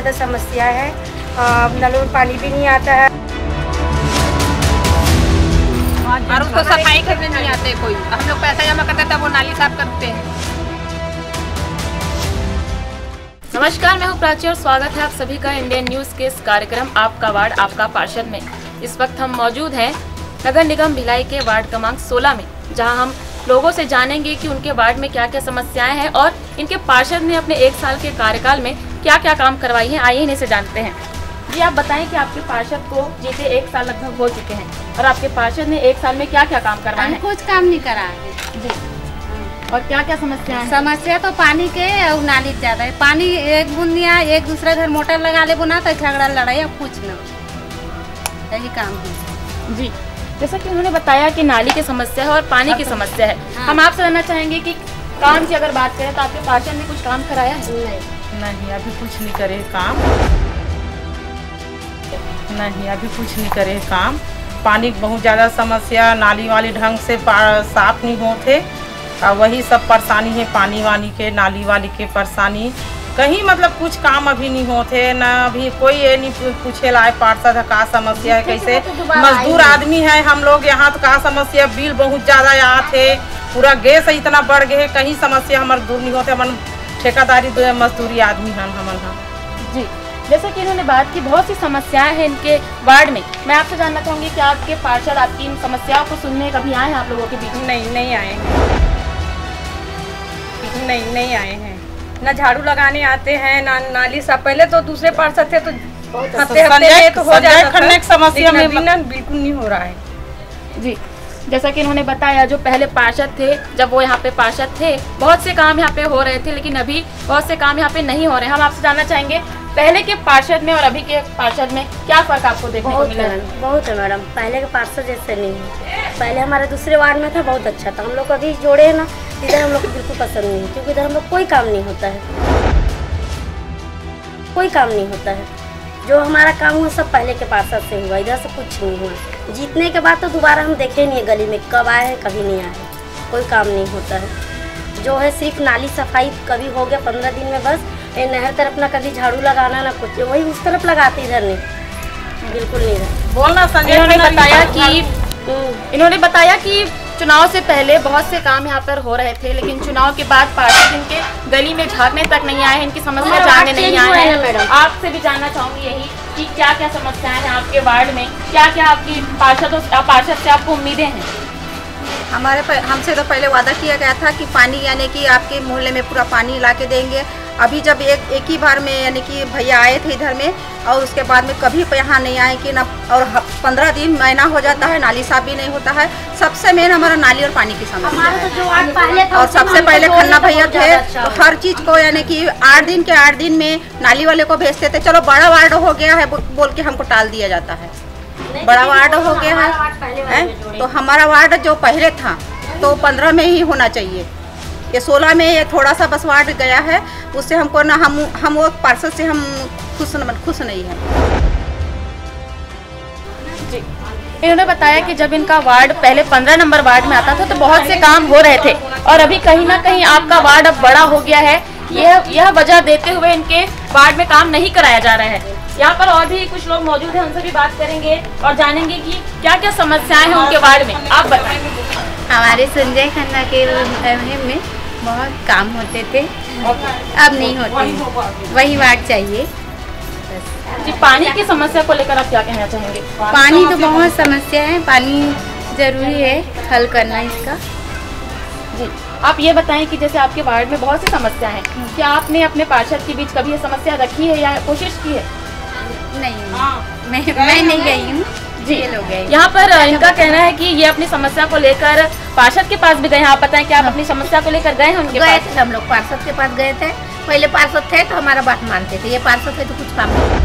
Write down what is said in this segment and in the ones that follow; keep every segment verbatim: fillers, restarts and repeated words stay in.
ज़्यादा समस्या है। नलों में पानी भी नहीं आता है और उसको सफाई करने नहीं आते कोई। हम लोग पैसा जमा करते तब वो नाली साफ करते हैं। नमस्कार, मैं हूं प्राची और स्वागत है आप सभी का इंडियन न्यूज़ के इस कार्यक्रम आपका वार्ड आपका पार्षद में। इस वक्त हम मौजूद हैं नगर निगम भिलाई के वार्ड क्रमांक सोलह में, जहां हम लोगों से जानेंगे कि उनके वार्ड में क्या क्या समस्याएं हैं और इनके पार्षद ने अपने एक साल के कार्यकाल में क्या क्या काम करवाई हैं। आइए इन्हीं से जानते हैं। जी, आप बताएं कि आपके पार्षद को जीते एक साल लगभग हो चुके हैं और आपके पार्षद ने एक साल में क्या क्या काम करवाए हैं? कुछ काम नहीं करा है जी। और क्या क्या समस्या है? समस्या तो पानी के और नाली ज्यादा है। पानी एक बूंद नहीं आया, एक दूसरे घर मोटर लगा ले बुना तो झगड़ा लड़ाई अब कुछ न, यही काम है। जी, जैसा कि उन्होंने बताया कि नाली की समस्या है और पानी की समस्या है। हाँ। हम आपसे जानना चाहेंगे कि काम की अगर बात करें तो आपके पार्षद ने कुछ काम कराया है? नहीं नहीं, अभी कुछ नहीं करे काम। नहीं, अभी कुछ नहीं करे काम। पानी की बहुत ज़्यादा समस्या, नाली वाली ढंग से साफ नहीं होते, वही सब परेशानी है। पानी वानी के, नाली वाली के परेशानी, कहीं मतलब कुछ काम अभी नहीं होते ना। अभी कोई ये नहीं पूछे लाए पार्षद का समस्या है, कैसे मजदूर आदमी है हम लोग यहाँ, तो का समस्या बिल बहुत ज़्यादा आते, पूरा गैस इतना बढ़ गए, कहीं समस्या हमारे दूर नहीं होते। हम ठेकेदारी मजदूरी आदमी हैं हम। जी, जैसे कि इन्होंने बात की बहुत सी समस्याएं हैं इनके वार्ड में। मैं आपसे जानना चाहूँगी कि आपके पार्षद आपकी इन समस्याओं को सुनने कभी आए हैं आप लोगों के बीच? नहीं नहीं आए हैं, नहीं नहीं आए हैं। ना झाड़ू लगाने आते हैं ना नाली साफ। पहले तो दूसरे पार्षद थे तो हफ्ते हफ्ते में तो हो जाता था, समस्या में बिल्कुल नहीं हो रहा है। जी, जैसा कि इन्होंने बताया, जो पहले पार्षद थे जब वो यहाँ पे पार्षद थे, बहुत से काम यहाँ पे हो रहे थे, लेकिन अभी बहुत से काम यहाँ पे नहीं हो रहे हैं। हम आपसे जानना चाहेंगे पहले के पार्षद में और अभी के पार्षद में क्या फर्क आपको देखने को मिला है? बहुत है मैडम, पहले के पार्षद जैसे नहीं है। पहले हमारे दूसरे वार्ड में था, बहुत अच्छा था। हम लोग अभी जोड़े हैं ना, इधर हम लोग को बिल्कुल पसंद नहीं है, क्योंकि इधर हम लोग कोई काम नहीं होता है, कोई काम नहीं होता है। जो हमारा काम हुआ सब पहले के पार्षद से हुआ, इधर से कुछ नहीं हुआ। जीतने के बाद तो दोबारा हम देखे नहीं है गली में, कब आए हैं कभी नहीं आए, कोई काम नहीं होता है। जो है सिर्फ नाली सफाई कभी हो गया पंद्रह दिन में, बस ये नहर तरफ ना कभी झाड़ू लगाना ना कुछ, वही उस तरफ लगाते, इधर नहीं, बिल्कुल नहीं रहा। बोलना संजय। इन्होंने बताया कि इन्होंने बताया कि चुनाव से पहले बहुत से काम यहाँ पर हो रहे थे, लेकिन चुनाव के बाद पार्षद इनके गली में झाँकने तक नहीं आए हैं, इनकी समस्या जानने नहीं आए हैं। आपसे भी जानना चाहूँगी यही कि क्या क्या समस्याएं हैं आपके वार्ड में, क्या क्या आपकी पार्षदों पार्षद से आपको उम्मीदें हैं? हमारे हमसे तो पहले वादा किया गया था कि पानी यानी कि आपके मोहल्ले में पूरा पानी ला के देंगे। अभी जब एक एक ही बार में यानी कि भैया आए थे इधर में, और उसके बाद में कभी यहाँ नहीं आए कि ना, और पंद्रह दिन महीना हो जाता है, नाली साफ भी नहीं होता है। सबसे मेन हमारा नाली और पानी की समस्या है। और सबसे पहले खन्ना भैया थे, तो हर चीज़ को यानी कि आठ दिन के आठ दिन में नाली वाले को भेजते थे। चलो बड़ा वार्ड हो गया है बोल के हमको टाल दिया जाता है, बड़ा वार्ड हो गया है, तो हमारा वार्ड जो पहले था तो पंद्रह में ही होना चाहिए, ये सोलह में ये थोड़ा सा बस वार्ड गया है, उससे हमको ना हम हम वो पार्षद से हम खुश खुश नहीं है। जी, इन्होंने बताया कि जब इनका वार्ड पहले पंद्रह नंबर वार्ड में आता था तो बहुत से काम हो रहे थे, और अभी कहीं ना कहीं आपका वार्ड अब बड़ा हो गया है। यह यह वजह देते हुए इनके वार्ड में काम नहीं कराया जा रहा है। यहाँ पर और भी कुछ लोग मौजूद हैं, उनसे भी बात करेंगे और जानेंगे कि क्या क्या समस्याएं हैं उनके वार्ड में। आप बताएं। हमारे संजय खन्ना के मुहिम में बहुत काम होते थे, अब नहीं होते, वही वार्ड चाहिए। जी, पानी की समस्या को लेकर आप क्या कहना चाहेंगे? पानी तो बहुत समस्या है, पानी जरूरी है हल करना इसका। जी, आप ये बताएं कि जैसे आपके वार्ड में बहुत सी समस्या हैं, क्या आपने अपने पार्षद के बीच कभी ये समस्या रखी है या कोशिश की है? नहीं, मैं मैं नहीं गई हूँ जी। यहाँ पर इनका कहना है कि ये अपनी समस्या को लेकर पार्षद के पास भी गए हैं। आप बताएं कि आप अपनी समस्या को लेकर गए हैं उनके गए थे, हम लोग पार्षद के पास गए थे। पहले पार्षद थे तो हमारा बात मानते थे, ये पार्षद थे तो कुछ काम नहीं।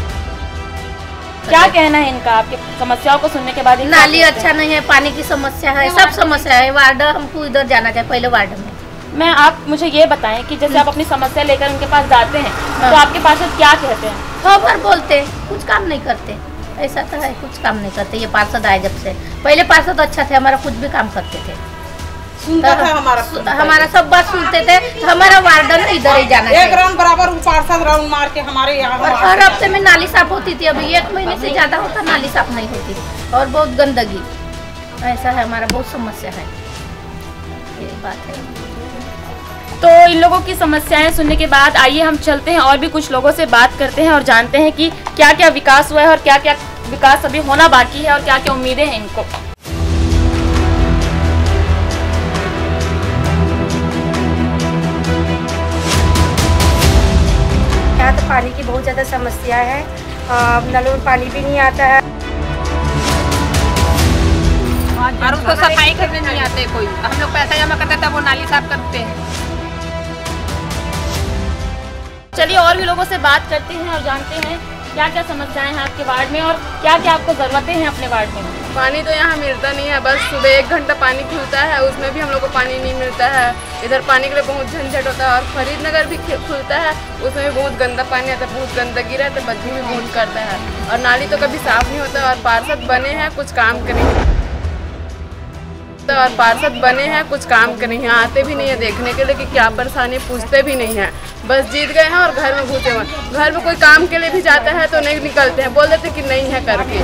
क्या कहना है इनका आपकी समस्याओं को सुनने के बाद? नाली अच्छा नहीं है, पानी की समस्या है, सब समस्या है। वार्ड हमको इधर जाना चाहिए, पहले वार्ड में। मैं आप मुझे ये बताएं कि जैसे आप अपनी समस्या लेकर उनके पास जाते हैं तो आपके पार्षद क्या कहते हैं? खबर बोलते, कुछ काम नहीं करते। ऐसा तो है, कुछ काम नहीं करते ये पार्षद आए जब से। पहले पार्षद अच्छा थे, हमारा कुछ भी काम करते थे। सुनता था हमारा हमारा सब बात सुनते थे। तो हमारा वार्डन इधर ही जाना एक राउंड बराबर पार्षद राउंड मार के हमारे यहाँ और हर हफ्ते में नाली साफ होती थी। अभी एक महीने से ज्यादा होता नाली साफ नहीं होती और बहुत गंदगी ऐसा है। हमारा बहुत समस्या है, ये बात है। तो इन लोगों की समस्याएं सुनने के बाद आइए हम चलते हैं और भी कुछ लोगों से बात करते हैं और जानते हैं कि क्या क्या विकास हुआ है और क्या क्या विकास अभी होना बाकी है और क्या क्या उम्मीदें हैं इनको। यहाँ तो पानी की बहुत ज़्यादा समस्या है, नलों में पानी भी नहीं आता है और उसको सफाई करने नहीं आते कोई। हम लोग पैसा जमा करते थे वो नाली साफ करते हैं। चलिए और भी लोगों से बात करते हैं और जानते हैं क्या क्या समस्याएं हैं आपके वार्ड में और क्या क्या आपको ज़रूरतें हैं अपने वार्ड में। पानी तो यहाँ मिलता नहीं है, बस सुबह एक घंटा पानी खुलता है, उसमें भी हम लोग को पानी नहीं मिलता है। इधर पानी के लिए बहुत झंझट होता है और फरीद नगर भी खुलता है, उसमें भी बहुत गंदा पानी आता है, बहुत गंदगी रहता है, बदबू भी बहुत करता है और नाली तो कभी साफ नहीं होता। और पार्षद बने हैं कुछ काम करेंगे और पार्षद बने हैं कुछ काम करें, यहाँ आते भी नहीं है देखने के लिए कि क्या परेशानी, पूछते भी नहीं है, बस जीत गए हैं और घर में घुसे हुए। घर में कोई काम के लिए भी जाता है तो नहीं निकलते हैं, बोल देते कि नहीं है करके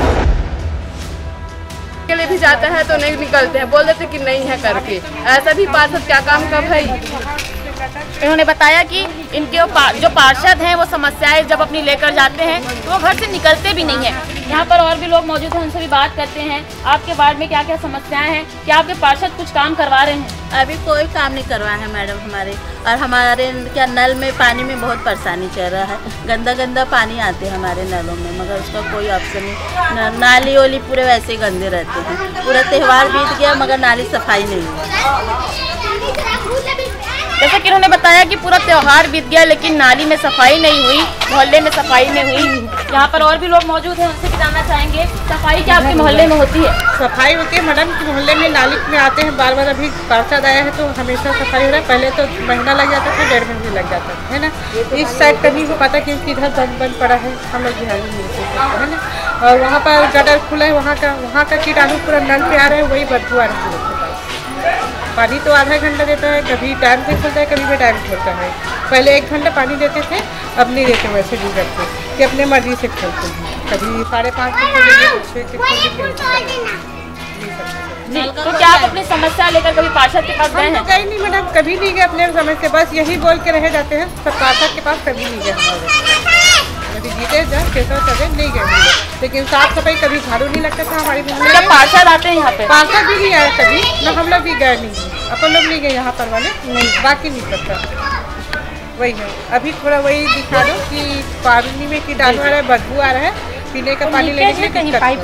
के लिए भी जाता है तो नहीं निकलते हैं, बोल देते कि नहीं है करके। ऐसा भी पार्षद क्या काम का भाई। इन्होंने बताया कि इनके जो पार्षद हैं वो समस्याएं जब अपनी लेकर जाते हैं तो वो घर से निकलते भी नहीं है। यहाँ पर और भी लोग मौजूद हैं, उनसे भी बात करते हैं। आपके वार्ड में क्या क्या समस्याएं हैं, क्या आपके पार्षद कुछ काम करवा रहे हैं? अभी कोई काम नहीं करवाया है मैडम हमारे, और हमारे क्या नल में पानी में बहुत परेशानी चल रहा है। गंदा गंदा पानी आते हैं हमारे नलों में, मगर उसका कोई ऑप्शन नहीं। नाली वाली पूरे वैसे गंदे रहते हैं। पूरा त्यौहार बीत गया मगर नाली सफाई नहीं हुई। जैसे कि उन्होंने बताया कि पूरा त्योहार बीत गया लेकिन नाली में सफाई नहीं हुई, मोहल्ले में सफाई नहीं हुई। यहाँ पर और भी लोग मौजूद हैं, उनसे भी जानना चाहेंगे सफाई क्या आपके मोहल्ले में होती है? सफाई होती है मैडम, मोहल्ले में नाली में आते हैं बार बार। अभी पार्षद आया है तो हमेशा सफाई हो रहा है, पहले तो महीना लग जाता था, डेढ़ महीने लग जाता था, है ना। इस साइड का नहीं हो पाता क्योंकि इधर बंद बंद पड़ा है, हम लोग ध्यान नहीं देते है ना। और वहाँ पर गटर खुला है, वहाँ का वहाँ का कीटाणु पूरा नल पे आ रहा है, वही बदबू आ रहा है। पानी तो आधा घंटा देता है, कभी टाइम से खुलता है, कभी भी टाइम खोलता है। पहले एक घंटा पानी देते थे, अब नहीं देते वैसे नहीं करते कि अपने मर्जी से खोलते हैं। कभी साढ़े पाँच के खोल देंगे, छः के खोल देंगे। तो क्या आप अपनी समस्या लेकर कभी पार्षद के पास गए हैं? कहीं नहीं मैडम, कभी नहीं गए अपने समय से, बस यही बोल के रह जाते हैं। सब पार्षद के पास कभी नहीं गए, कभी जीते जाए कैसा चले नहीं गए। लेकिन साफ सफाई कभी झाड़ू नहीं लगता था हमारे मोहल्ले में। पार्षद आते हैं यहाँ पे? पार्षद भी नहीं आया कभी, ना हम लोग भी गए नहीं, अपन लोग नहीं गए यहाँ पर वाले नहीं, बाकी नहीं करता। वही है, अभी थोड़ा वही दिखा दो कि पानी में कीटाणु आ रहा है, बदबू आ रहा है, पीने का पानी लेने के लिए कहीं पाइप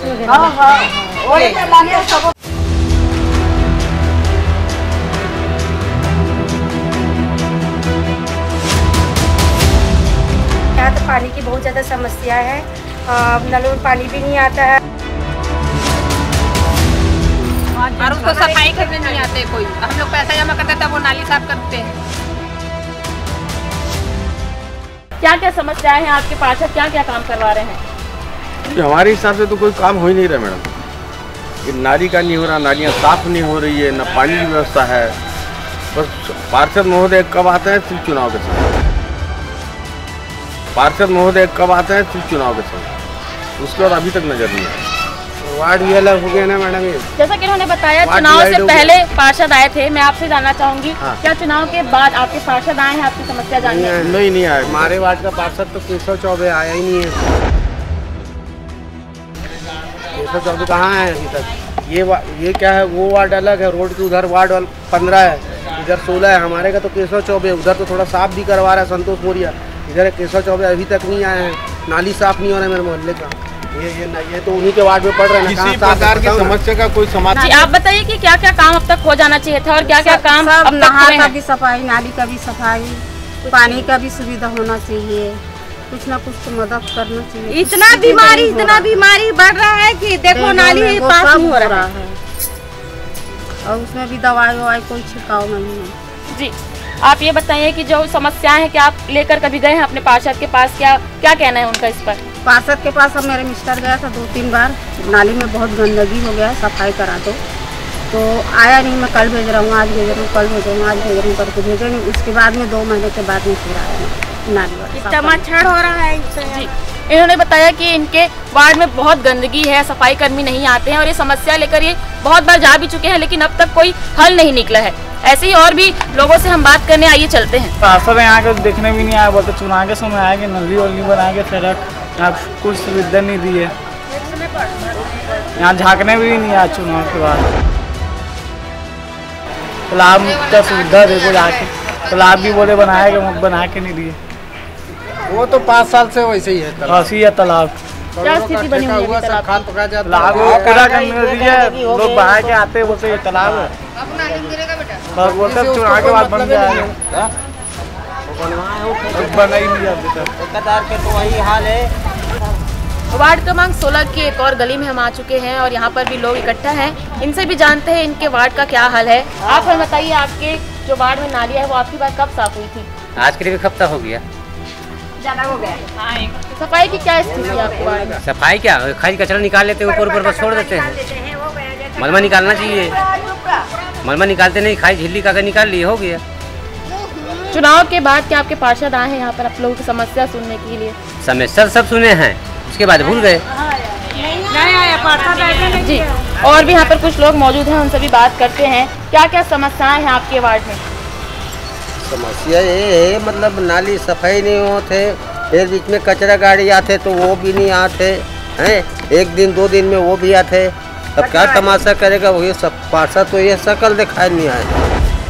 पानी की बहुत ज़्यादा समस्या है, नलों में पानी भी नहीं आता है और उसको सफाई करने नहीं आते कोई। हम लोग पैसा जमा करते थे वो नाली साफ करते हैं। क्या क्या समस्याएं हैं आपके पार्षद, क्या क्या काम करवा रहे हैं? हमारे हिसाब से तो कोई काम हो ही नहीं रहा मैडम। नाली का नहीं हो रहा, नालियाँ साफ नहीं हो रही है, न पानी की व्यवस्था है। बस पार्षद महोदय कब आते हैं? सिर्फ चुनाव के समय। पार्षद महोदय कब आते हैं? सिर्फ चुनाव के समय, उसके बाद अभी तक नजर नहीं आया। वार्ड भी अलग हो गया ना मैडम। ये जैसा कि उन्होंने बताया चुनाव से पहले पार्षद आए थे, मैं आपसे जानना चाहूंगी हाँ। क्या चुनाव के बाद आपके पार्षद आए हैं आपकी समस्या जानने? नहीं, नहीं नहीं आए। हमारे वार्ड का पार्षद तो केशव चौबे आया ही नहीं है। केशव चौबे कहाँ है अभी तक? ये ये क्या है, वो वार्ड अलग है, रोड के उधर वार्ड पंद्रह है, इधर सोलह है। हमारे का तो केशव चौबे, उधर तो थोड़ा साफ भी करवा रहा है संतोष मोरिया, इधर केशव चौबे अभी तक नहीं आए हैं। नाली साफ नहीं हो रहा है मेरे मोहल्ले का। ये ये ये तो उन्हीं के वार्ड में पड़ रहे हैं। किसी प्रकार की समस्या का कोई समाधान? जी आप बताइए कि क्या क्या काम अब तक हो जाना चाहिए था और क्या क्या काम अब तक नहर का भी सफाई, नाली का भी सफाई, पानी का भी सुविधा होना चाहिए, कुछ ना कुछ तो मदद करना चाहिए। इतना बीमारी इतना बीमारी बढ़ रहा है कि देखो नाली पास नहीं हो रहा है और उसमें भी दवाई ववाई कोई छिड़काव नहीं है। जी आप ये बताइए कि जो समस्याएं हैं क्या आप लेकर कभी गए हैं अपने पार्षद के पास, क्या क्या कहना है उनका इस पर? पार्षद के पास अब मेरे मिस्टर गया था दो तीन बार, नाली में बहुत गंदगी हो गया, सफाई करा दो। तो आया नहीं। मैं कल भेज रहा हूँ, आज भेज रहा हूँ, कल भेज रहा हूँ, आज भेज रहा हूँ करके भेजे नहीं। उसके बाद में दो महीने के बाद में फिर आया नाली वाला। कितना मच्छर हो रहा है इससे। इन्होंने बताया कि इनके वार्ड में बहुत गंदगी है, सफाई कर्मी नहीं आते हैं और ये समस्या लेकर ये बहुत बार जा भी चुके हैं, लेकिन अब तक कोई हल नहीं निकला है। ऐसे ही और भी लोगों से हम बात करने आइए, चलते हैं। पार्षद यहाँ के देखने भी नहीं आया, बोलते चुनाव के समय आएंगे, नली वली बनाएंगे, सड़क यहाँ कुछ सुविधा नहीं दी है, यहाँ झाँकने भी नहीं आया चुनाव के बाद। तालाब का सुविधा देखो जाके, तालाब भी बोले बनाएंगे, बना के नहीं दिए। वो तो पाँच साल से वैसे ही है, ऐसी है तालाब। क्या स्थिति बनी हुई है तालाब की? तालाब पूरा करने दिए, लोग बाहर के आते हैं, बोलते ये तालाब है, बोलते चुनाव के बाद बन जाएगा, बना ही नहीं अभी तक। तो वही हाल है। वार्ड क्रमांक सोलह की एक और गली में हम आ चुके हैं और यहाँ पर भी लोग इकट्ठा हैं। इनसे भी जानते हैं इनके वार्ड का क्या हाल है। आप हमें बताइए, आपके जो वार्ड में नालियाँ है वो आपकी बार कब साफ हुई थी? आज करीब एक हफ्ता हो गया। ज्यादा हो गया। सफाई की क्या स्थिति है आपके वार्ड में? सफाई क्या, खाली कचरा निकाल लेते हैं, ऊपर ऊपर बस छोड़ देते हैं। मलबा निकालना चाहिए, मलबा निकालते नहीं, खाली झिल्ली कागज निकाल लिए, हो गया। चुनाव के बाद क्या आपके पार्षद आए हैं यहाँ पर आप लोगों की समस्या सुनने के लिए? समस्या सब सुने हैं, उसके बाद भूल गए। नहीं आया पार्षद जी। और भी यहाँ पर कुछ लोग मौजूद हैं, उनसे भी बात करते हैं। क्या क्या समस्याएं हैं आपके वार्ड में? समस्या ये है, मतलब नाली सफाई नहीं होते, फिर बीच में कचरा गाड़ी आते तो वो भी नहीं आते हैं, एक दिन दो दिन में वो भी आते। अब क्या तमाशा करेगा वही सब। पार्षद तो ये शकल दिखाई नहीं आए,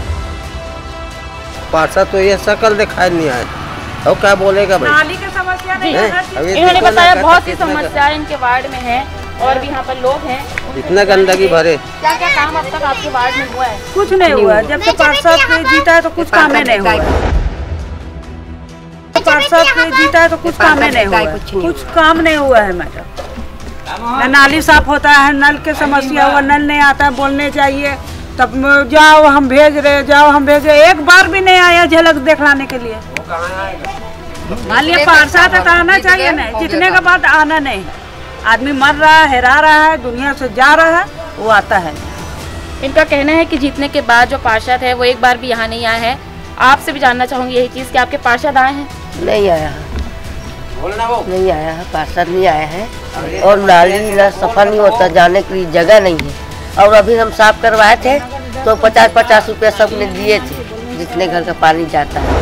पार्षद तो ये शकल दिखाई नहीं आए, तो क्या बोलेगा भाई। नाली की समस्या नहीं है। इन्होंने बताया बहुत सी समस्याएं इनके वार्ड में है और भी यहाँ पर लोग हैं। इतना गंदगी भरे। क्या क्या काम अब तक आपके वार्ड में हुआ है? कुछ नहीं हुआ। जब से पार्षद जीता है तो कुछ काम ही नहीं हुआ। पार्षद जीता है तो कुछ काम ही नहीं हुआ, कुछ काम नहीं हुआ है मैडम। न नाली साफ होता है, नल की समस्या हुआ, नल नहीं आता है, बोलने चाहिए तब जाओ हम भेज रहे, जाओ हम भेज रहे, एक बार भी नहीं आया झलक दिखलाने के लिए। मान लिया पार्षद तो आना चाहिए ना, जितने के बाद आना नहीं। आदमी मर रहा है, हेरा रहा है, दुनिया से जा रहा है, वो आता है। इनका कहना है कि जीतने के बाद जो पार्षद है वो एक बार भी यहाँ नहीं आए हैं। आपसे भी जानना चाहूँगी यही चीज़ कि आपके पार्षद आए हैं? नहीं आया है, नहीं आया है, पार्षद नहीं आया है। और नाली ना सफा नहीं होता, जाने के लिए जगह नहीं है। और अभी हम साफ करवाए थे तो पचास पचास रुपया सबने दिए थे, जितने घर का पानी जाता है।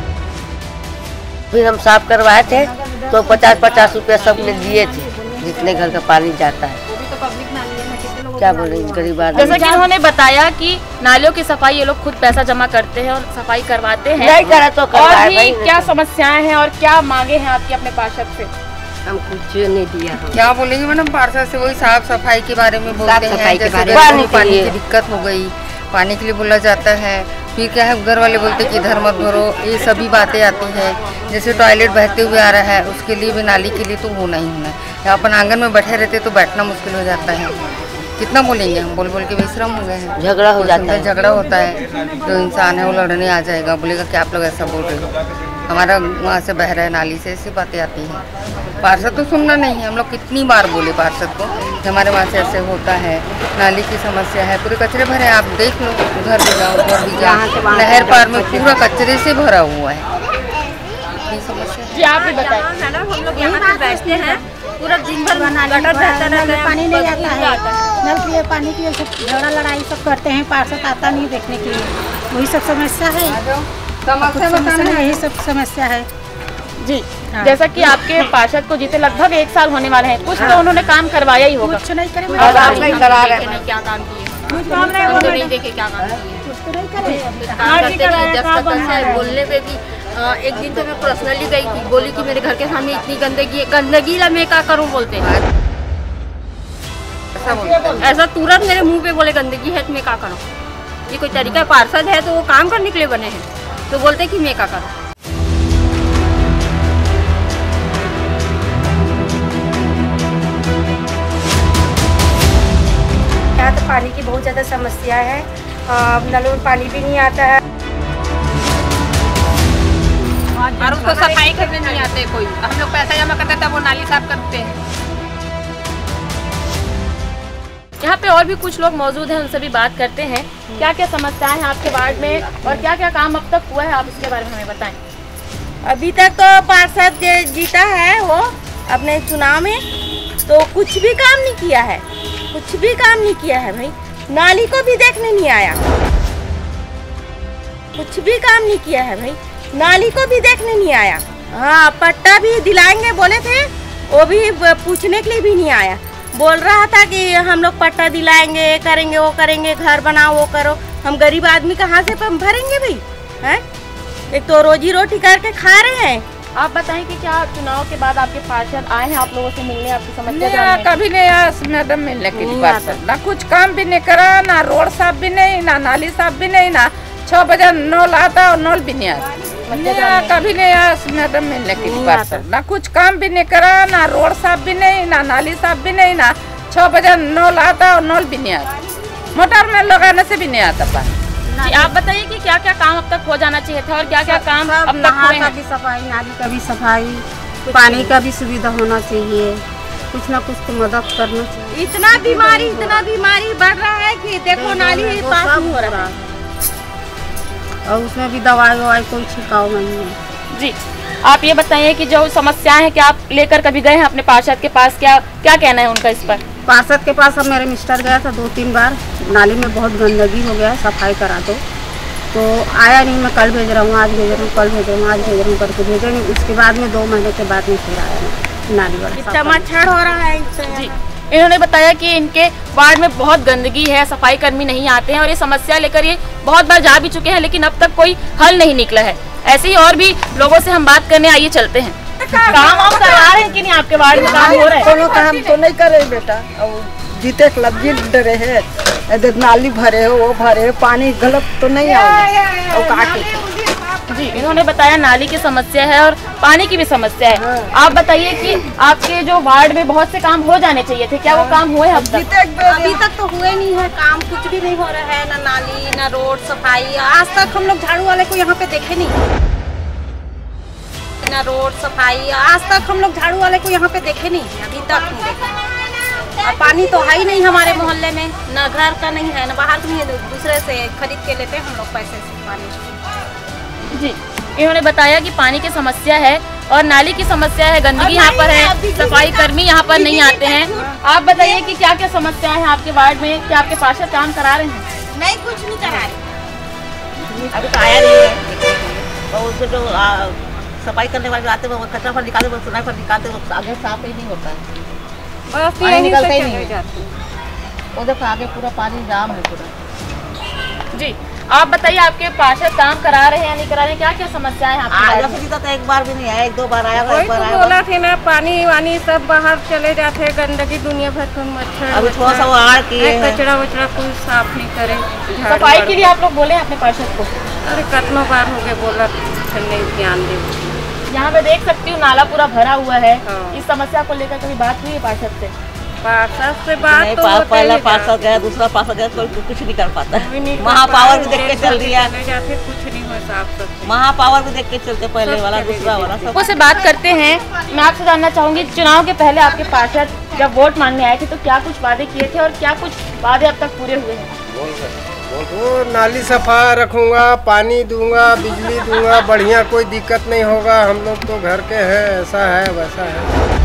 फिर हम साफ करवाए थे तो पचास पचास रुपया सबने दिए थे, जितने घर का पानी जाता है। क्या बोलेंगे गरीब आदमी। जैसा कि उन्होंने बताया कि नालियों की सफाई ये लोग खुद पैसा जमा करते हैं और सफाई करवाते हैं। नहीं करा तो और भी क्या समस्याएं हैं और क्या मांगे हैं आपकी अपने पार्षद से? हम कुछ नहीं दिया। क्या बोलेंगे मैडम, पार्षद से वही साफ सफाई के बारे में बोलते हैं। सफाई के बारे में पानी की दिक्कत हो गई, पानी के लिए बोला जाता है। फिर क्या है, घर वाले बोलते कि इधर मत भरो, ये सभी बातें आती है। जैसे टॉयलेट बहते हुए आ रहा है, उसके लिए भी नाली के लिए तो होना ही होना है। अपन आंगन में बैठे रहते तो बैठना मुश्किल हो जाता है। कितना बोलेंगे, हम बोल बोल के बेशरम हो गए हैं। झगड़ा हो जाता है, झगड़ा होता है। जो इंसान है वो लड़ने आ जाएगा, बोलेगा कि आप लोग ऐसा बोल रहे हो, हमारा वहाँ से बह रहा है नाली से, ऐसी बातें आती हैं। पार्षद तो सुनना नहीं है। हम लोग कितनी बार बोले पार्षद को कि हमारे वहाँ से ऐसे होता है, नाली की समस्या है, पूरे कचरे भरे। आप देख लो, उधर भी जाओ, उधर भी जाओ, नहर पार में पूरा कचरे से भरा हुआ है। जी आप भी बताएं। मैडम हम लोग यहाँ पे बैठते हैं, पूरा दिन भर गटर बहता रहता है, पानी नहीं आता है। नल के लिए पानी के लिए सब झगड़ा लड़ाई सब करते हैं, पार्षद आता नहीं देखने के लिए। वही सब समस्या है, समस्या यही सब समस्या है जी। हाँ। जैसा कि आपके पार्षद को जीते लगभग एक साल होने वाले हैं, कुछ हाँ। तो उन्होंने काम करवाया ही होगा। कुछ नहीं करे, और आप नहीं करा रहे हैं, क्या काम किए? कुछ काम नहीं, नहीं देखे क्या काम किए, कुछ तो नहीं करे। काम करते रहे, जब तक अच्छा है। बोलने पे भी आ, एक दिन तो मैं पर्सनली गई थी, बोली कि मेरे घर के सामने इतनी गंदगी है, गंदगी ला मैं क्या करूँ बोलते हैं। ऐसा तुरंत मेरे मुंह पे बोले गंदगी है तो मैं क्या करूँ। ये कोई तरीका? पार्षद है तो वो काम करने के लिए बने हैं, तो बोलते कि मैं क्या करूँ। यहाँ तो पानी की बहुत ज़्यादा समस्या है, नलों में पानी भी नहीं आता है और उसको सफाई करने नहीं आते कोई। हम लोग पैसा जमा करते तब वो नाली साफ करते हैं। यहाँ पे और भी कुछ लोग मौजूद हैं, उनसे भी बात करते हैं। क्या क्या समस्याएं हैं आपके वार्ड में और क्या क्या काम अब तक हुआ है, आप इसके बारे में हमें बताएं। अभी तक तो पार्षद जीता है वो अपने चुनाव में, तो कुछ भी काम नहीं किया है, कुछ भी काम नहीं किया है भाई। नाली को भी देखने नहीं आया, कुछ भी काम नहीं किया है भाई। नाली को भी देखने नहीं आया। हाँ, पट्टा भी दिलाएंगे बोले थे, वो भी पूछने के लिए भी नहीं आया। बोल रहा था कि हम लोग पट्टा दिलाएंगे, करेंगे, वो करेंगे, घर बनाओ, वो करो। हम गरीब आदमी कहाँ से भरेंगे भाई? हैं? एक तो रोजी रोटी करके खा रहे हैं। आप बताएं कि क्या चुनाव के बाद आपके पार्षद आए हैं आप लोगों से मिलने, आपकी समस्या नहीं, जानने? कभी नहीं आया मैडम मिलने के लिए पार्षद। ना कुछ काम भी नहीं करा, ना रोड साफ भी नहीं, ना नाली साफ भी नहीं, ना छह बजे नल आता और नल भी नहीं आता। नहीं, कभी नहीं आया मैडम मिलने के लिए पार्षद। ना कुछ काम भी नहीं करा, ना रोड साफ भी नहीं, ना नाली साफ भी नहीं, ना छह बजे नल आता और नल भी नहीं आता। मोटर में लगाने से भी नहीं आता पानी। जी, आप बताइए कि क्या क्या काम अब तक हो जाना चाहिए था और क्या क्या काम अब तक हुए का हैं? भी सफाई, नाली का भी सफाई, पानी का भी सुविधा होना चाहिए। कुछ ना कुछ तो मदद करना चाहिए। इतना बीमारी इतना बीमारी बढ़ रहा है कि देखो नाली पास नहीं हो रहा है, और उसमें भी दवाई ववाई कोई छिड़काव नहीं है। जी, आप ये बताइए कि जो समस्याएं हैं, क्या आप लेकर कभी गए हैं अपने पार्षद के पास, क्या क्या कहना है उनका इस पर? पार्षद के पास अब मेरे मिस्टर गया था दो तीन बार, नाली में बहुत गंदगी हो गया है, सफाई करा दो, तो आया नहीं। मैं कल भेज रहा हूँ, आज भेज रहा हूँ, कल भेज रहा हूँ, आज भेज रहा हूँ करके भेजे नहीं। उसके बाद में दो महीने के बाद में फिर आया नहीं नाली वाला। इतना मच्छर हो रहा है इससे। जी, इन्होंने बताया कि इनके वार्ड में बहुत गंदगी है, सफाई कर्मी नहीं आते हैं और ये समस्या लेकर ये बहुत बार जा भी चुके हैं, लेकिन अब तक कोई हल नहीं निकला है। ऐसे ही और भी लोगों से हम बात करने, आइए चलते हैं। काम आप करवा रहे हैं कि नहीं आपके वार्ड में काम हो रहा है? कोनो काम तो नहीं करे बेटा, और जीते क्लब जीत डरे है, इधर नाली भरे हो, वो भरे हो, पानी गलत तो नहीं आएगा और काटे। जी, इन्होंने बताया नाली की समस्या है और पानी की भी समस्या है। आप बताइए कि आपके जो वार्ड में बहुत से काम हो जाने चाहिए थे, क्या वो काम हुए अब तक? अभी तक तो हुए नहीं है काम, कुछ भी नहीं हो रहा है, ना नाली ना रोड सफाई। आज तक हम लोग झाड़ू वाले को यहाँ पे देखे नहीं, ना रोड सफाई। आज तक हम लोग झाड़ू वाले को यहाँ पे देखे नहीं, अभी तक नहीं देखे। और पानी तो है ही नहीं हमारे मोहल्ले में, ना घर का नहीं है, ना बाहर का नहीं है, दूसरे से खरीद के लेते हैं हम लोग पैसे से पानी। जी, इन्होंने बताया कि पानी की समस्या है और नाली की समस्या है, गंदगी यहाँ पर है, सफाई कर्मी यहाँ पर नहीं आते हैं। आप बताइए कि क्या क्या समस्याएं हैं आपके वार्ड में, क्या आपके पार्षद काम करा रहे हैं? नहीं, कुछ नहीं करा रहे। अभी तो आया नहीं है, और उसको जो सफाई करने वाले आते हैं वो कचरा पर निकालते, वो सुनाई पर निकालते, वो आगे साफ ही नहीं होता है, पानी निकलता ही नहीं। वो देखो आगे पूरा पानी जाम है पूरा। जी, आप बताइए आपके पार्षद काम करा रहे हैं या नहीं करा रहे हैं, क्या क्या समस्याएं हैं आपके? तो एक बार भी नहीं आया, एक दो बार आया, वही तो बोला थे ना, पानी वानी सब बाहर चले जाते, गंदगी दुनिया भर का मच्छर। अभी थोड़ा सा वो आड़ किए हैं, कचरा वचरा कोई साफ नहीं करे। सफाई के लिए आप लोग बोले अपने पार्षद को? अरे कितनों बार हो गए बोला, नहीं ध्यान दे। यहाँ पे देख सकती हूँ नाला पूरा भरा हुआ है। इस समस्या को लेकर कभी बात हुई है पार्षद से? पार्षद से बात नहीं, तो पा, पहला पार्षद गया, दूसरा पार्षद गया, कोई कुछ नहीं कर पाता। महापावर भी देख के चल रही है, कुछ नहीं हो साफ। महापावर भी देख के चलते, पहले वाला दूसरा वाला सब। से बात करते हैं। मैं आपसे जानना चाहूंगी, चुनाव के पहले आपके पार्षद जब वोट मांगने आए थे तो क्या कुछ वादे किए थे और क्या कुछ वादे अब तक पूरे हुए हैं? वो नाली सफा रखूँगा, पानी दूंगा, बिजली दूंगा, बढ़िया, कोई दिक्कत नहीं होगा। हम लोग तो घर के हैं, ऐसा है वैसा है,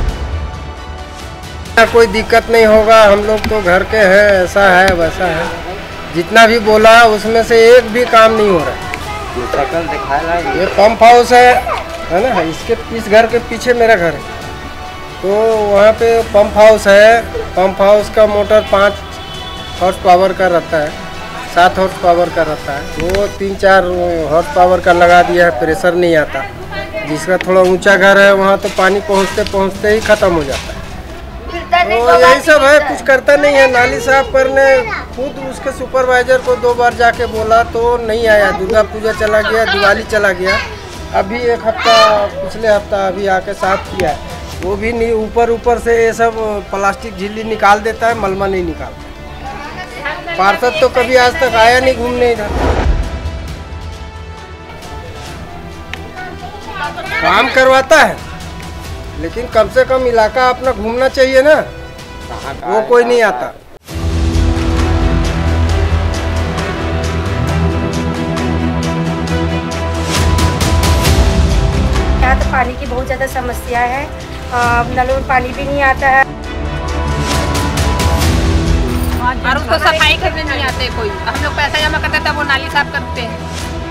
कोई दिक्कत नहीं होगा। हम लोग तो घर के हैं, ऐसा है वैसा है। जितना भी बोला उसमें से एक भी काम नहीं हो रहा है। ये पंप हाउस है है ना, इसके इस घर के पीछे मेरा घर है, तो वहाँ पे पंप हाउस है। पंप हाउस का मोटर पाँच हॉर्स पावर का रहता है, सात हॉर्स पावर का रहता है। वो तीन चार हॉर्स पावर का लगा दिया है, प्रेशर नहीं आता। जिसका थोड़ा ऊंचा घर है वहाँ तो पानी पहुँचते पहुँचते ही ख़त्म हो जाता है। तो यही सब है, कुछ करता नहीं है। नाली साफ करने खुद उसके सुपरवाइजर को दो बार जाके बोला तो नहीं आया। दुर्गा पूजा चला गया, दिवाली चला गया, अभी एक हफ्ता पिछले हफ्ता अभी आके साफ किया है, वो भी नहीं। ऊपर ऊपर से ये सब प्लास्टिक झिल्ली निकाल देता है, मलमा नहीं निकालता। पार्षद तो कभी आज तक आया नहीं घूमने इधर। काम करवाता है लेकिन कम से कम इलाका अपना घूमना चाहिए ना, वो कोई नहीं आता। समस्या है। नलों में पानी भी नहीं आता है और उसको सफाई करने नहीं आते कोई। हम लोग पैसा जमा करते तब वो नाली साफ करते हैं।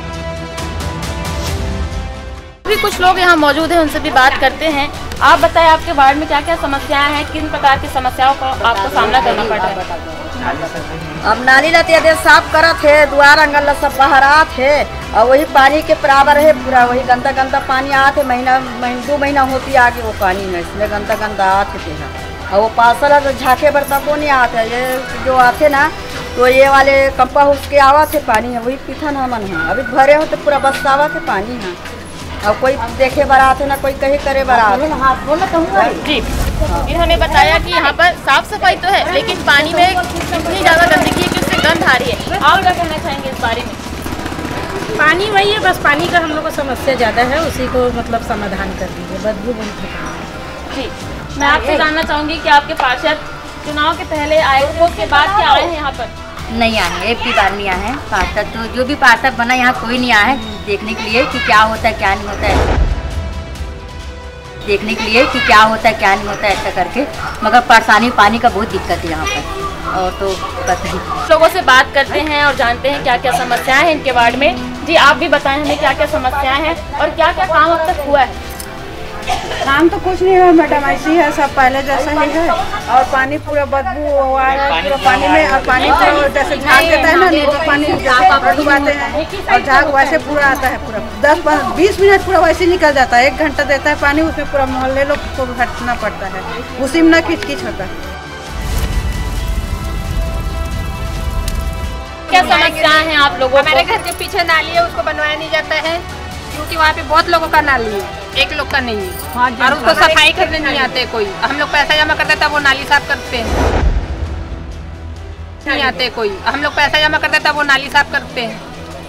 भी कुछ लोग यहाँ मौजूद हैं, उनसे भी बात करते हैं। आप बताएं, आपके वार्ड में क्या क्या समस्याएं हैं, किन प्रकार की समस्याओं का आपको सामना करना पड़ रहा है? अब नाली लाते थे, साफ करा थे, द्वार अंगल सब बहरा थे और वही पानी के बराबर है पूरा। वही गंदा गंदा पानी आते महीना महीना दो महीना होती आगे वो पानी है, इसमें गंदा गंदा आते थे ना। और वो पार्सल है तो झाके बर्तन को नहीं आते, ये जो आते ना तो ये वाले कंपा उसके आवा थे पानी है, वही पीथन हमन है। अभी भरे हो तो पूरा बस आवा थे पानी है और कोई देखे बरात है ना कोई कहीं करे बरात। जी, इन्होंने बताया कि यहाँ पर साफ सफाई तो है लेकिन पानी में इतनी ज़्यादा गंदगी है कि उससे गंध आ रही है। आप क्या कहना चाहेंगे इस बारे में? पानी वही है, बस पानी का हम लोग को समस्या ज़्यादा है, उसी को मतलब समाधान कर दीजिए। बदबू बहुत। जी, मैं आपसे जानना चाहूँगी कि आपके पार्षद चुनाव के पहले आए थे, उसके बाद क्या आए हैं यहाँ पर? नहीं आए, एक भी बार नहीं आए हैं पार्षद। तो जो भी पार्षद बना यहाँ कोई नहीं आया है देखने के लिए कि क्या होता है क्या नहीं होता है, देखने के लिए कि क्या होता है क्या नहीं होता है ऐसा करके। मगर परेशानी पानी का बहुत दिक्कत है यहाँ पर और तो पता ही। लोगों से बात करते हैं और जानते हैं क्या क्या समस्याएं हैं इनके वार्ड में। जी, आप भी बताएं हमें क्या क्या समस्याएं हैं और क्या क्या काम अब तक हुआ है? काम तो कुछ नहीं है मैडम, ऐसी है सब पहले जैसा ही है। और पानी पूरा बदबू हुआ है पूरा पानी में, और पानी तो जैसे झाग देता है ना तो पानी डुबाते हैं और झाग वैसे पूरा आता है। पूरा दस बीस मिनट पूरा वैसे निकल जाता है, एक घंटा देता है पानी, उसमें पूरा मोहल्ले लोग को हटना पड़ता है, उसी में ना किच किच होता है। क्या समस्याएं हैं आप लोगों को? हमारे घर के पीछे नाली है, उसको बनवाया नहीं जाता है क्योंकि वहाँ पे बहुत लोगों का नाली है, एक लोग का नहीं है। हाँ, और उसको सफाई करने नहीं आते कोई। हम लोग पैसा जमा करते तब वो नाली साफ करते हैं, नहीं आते कोई। हम लोग पैसा जमा करते तब वो नाली साफ करते हैं।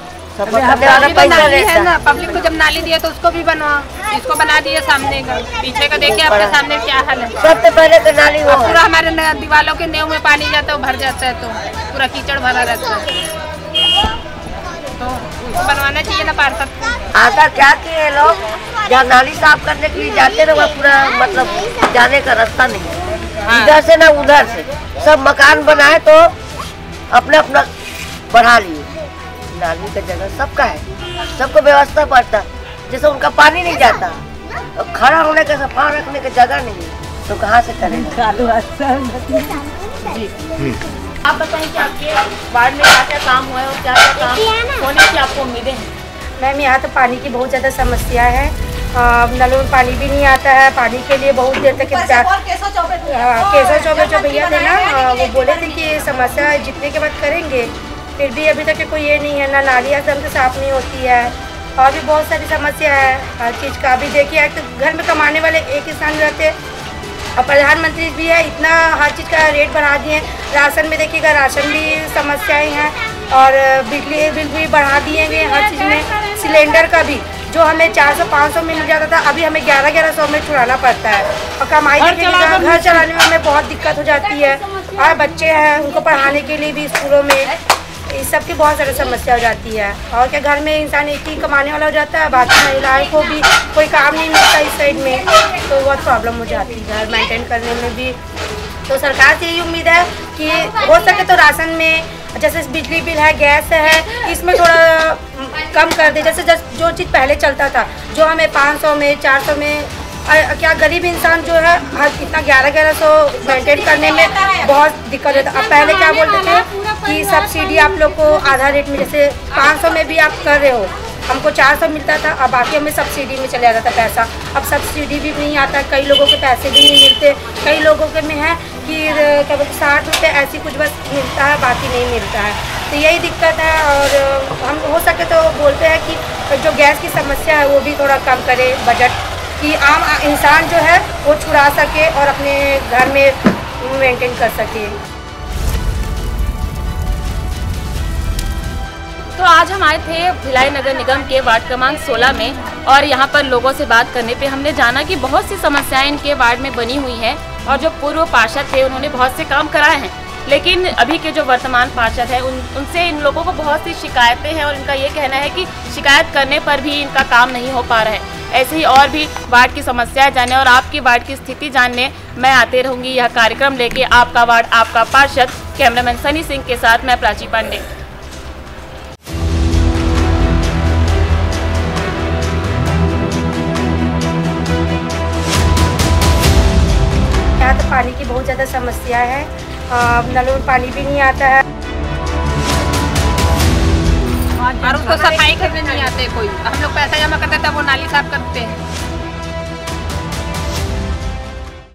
नाली है ना, पब्लिक को जब नाली दिए तो उसको भी बनवा, इसको बना दिए सामने का, पीछे का देखिए आपके सामने क्या हाल है। सबसे पहले तो नाली हो, पूरा हमारे दीवारों के नींव में पानी जाता है, भर जाता है तो पूरा कीचड़ भरा रहता है। तो उसको बनवाना चाहिए ना पार्षद को। आधा क्या किए लोग, जहाँ नाली साफ करने के लिए जाते ना वहाँ पूरा मतलब जाने का रास्ता नहीं है। हाँ। इधर से ना उधर से सब मकान बनाए तो अपना अपना बढ़ा लिए। नाली का जगह सबका है, सबको व्यवस्था पड़ता, जैसे उनका पानी नहीं जाता, खड़ा होने का सफा रखने का जगह नहीं है तो कहाँ से करेंगे? जी, आप बताएं कि आपके वार्ड में क्या क्या काम हुआ है और क्या क्या काम होने की आपको उम्मीदें हैं? मैम, यहाँ तो पानी की बहुत ज़्यादा समस्या है। नलों में पानी भी नहीं आता है, पानी के लिए बहुत देर तक केशव चौबे जो भैया थे ना वो बोले थे कि समस्या जितने के बाद करेंगे, फिर भी अभी तक कोई ये नहीं है ना, नाली एकदम से साफ नहीं होती है और भी बहुत सारी समस्या है हर चीज़ का। अभी देखिए घर में कमाने वाले एक इंसान रहते और प्रधानमंत्री भी है, इतना हर चीज़ का रेट बढ़ा दिए। राशन में देखिएगा, राशन भी समस्याएं हैं और बिजली बिल भी बढ़ा दिए गए हर चीज़ में। सिलेंडर का भी जो हमें चार सौ पाँच सौ मिल जाता था अभी हमें ग्यारह ग्यारह सौ में छुड़ाना पड़ता है और कमाई के लिए घर चलाने में हमें बहुत दिक्कत हो जाती है। और बच्चे हैं उनको पढ़ाने के लिए भी स्कूलों में इस सब की बहुत सारी समस्या हो जाती है। और क्या घर में इंसान एक ही कमाने वाला हो जाता है, बाकी महिलाओं को भी कोई काम नहीं मिलता इस साइड में, तो बहुत प्रॉब्लम हो जाती है घर मेंटेन करने में भी। तो सरकार से यही उम्मीद है कि हो सके तो राशन में जैसे बिजली बिल है, गैस है, इसमें थोड़ा कम कर दे। जैसे जो चीज़ पहले चलता था जो हमें पाँच सौ में चार सौ में, क्या गरीब इंसान जो है इतना ग्यारह ग्यारह सौ मेंटेन करने में बहुत दिक्कत होता है। अब पहले क्या बोलते थे कि सब्सिडी आप लोग को आधा रेट में, जैसे पाँच सौ में भी आप कर रहे हो, हमको चार सौ मिलता था और बाकी हमें सब्सिडी में चले जाता था पैसा। अब सब्सिडी भी नहीं आता, कई लोगों के पैसे भी नहीं मिलते, कई लोगों के में है कि क्या बोलते साठ रुपये ऐसी कुछ बस मिलता है, बाकी नहीं मिलता है। तो यही दिक्कत है और हम हो सके तो बोलते हैं कि जो गैस की समस्या है वो भी थोड़ा कम करे बजट, कि आम इंसान जो है वो छुड़ा सके और अपने घर में मेंटेन कर सके। तो आज हम आए थे भिलाई नगर निगम के वार्ड क्रमांक सोलह में और यहाँ पर लोगों से बात करने पे हमने जाना कि बहुत सी समस्याएं इनके वार्ड में बनी हुई हैं और जो पूर्व पार्षद थे उन्होंने बहुत से काम कराए हैं, लेकिन अभी के जो वर्तमान पार्षद हैं उन उनसे इन लोगों को बहुत सी शिकायतें हैं और इनका ये कहना है कि शिकायत करने पर भी इनका काम नहीं हो पा रहा है। ऐसे ही और भी वार्ड की समस्याएं जानने और आपकी वार्ड की स्थिति जानने मैं आते रहूंगी यह कार्यक्रम लेके। आपका वार्ड आपका पार्षद, कैमरामैन सनी सिंह के साथ मैं प्राची पांडे। यहाँ तो पानी की बहुत ज़्यादा समस्या है, नलों में पानी भी नहीं आता है और उसको सफाई करने नहीं आते कोई। हम लोग पैसा जमा करते तब वो नाली साफ करते हैं।